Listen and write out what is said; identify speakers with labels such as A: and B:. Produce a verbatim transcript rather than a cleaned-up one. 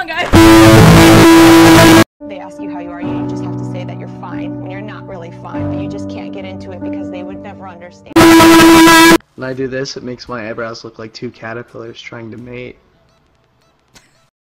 A: on, guys.
B: They ask you how you are, you just have to say that you're fine when you're not really fine, but you just can't get into it because they would never understand.
C: When I do this, it makes my eyebrows look like two caterpillars trying to mate.